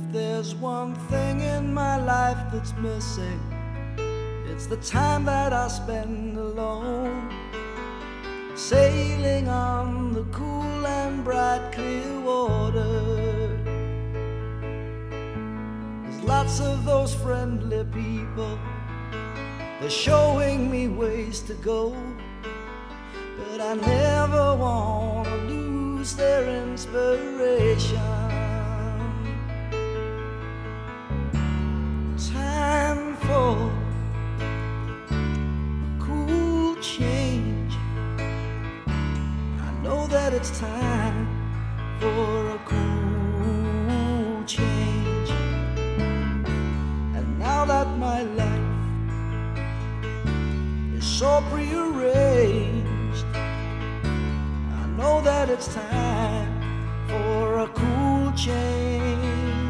There's one thing in my life that's missing. It's the time that I spend alone, sailing on the cool and bright clear water. There's lots of those friendly people, they're showing me ways to go, but I never want to lose their inspiration. Time for cool change. I know that it's time for a cool change. And now that my life is so prearranged, I know that it's time for a cool change.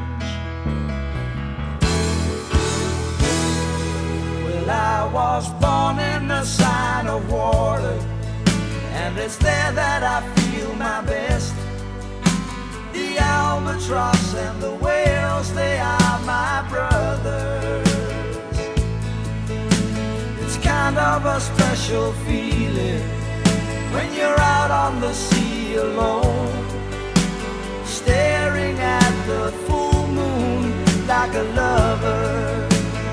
I was born in the sign of water, and it's there that I feel my best. The albatross and the whales, they are my brothers. It's kind of a special feeling when you're out on the sea alone, staring at the full moon like a lover.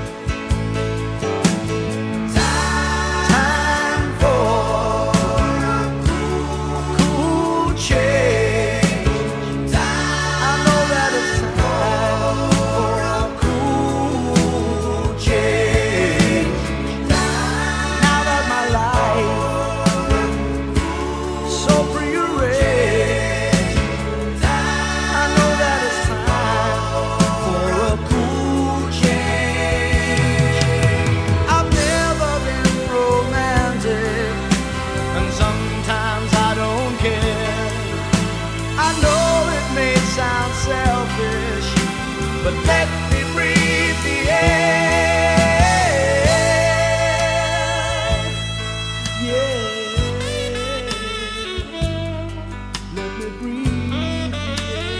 Selfish, but let me breathe the air. Yeah, let me breathe the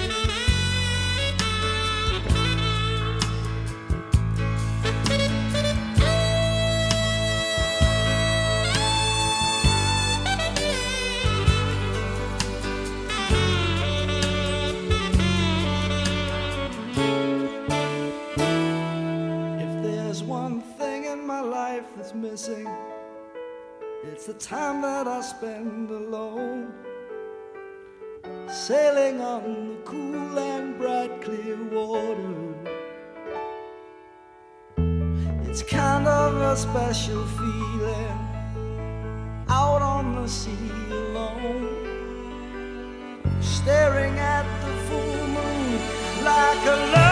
one thing in my life that's missing. It's the time that I spend alone, sailing on the cool and bright clear water. It's kind of a special feeling out on the sea alone, staring at the full moon like a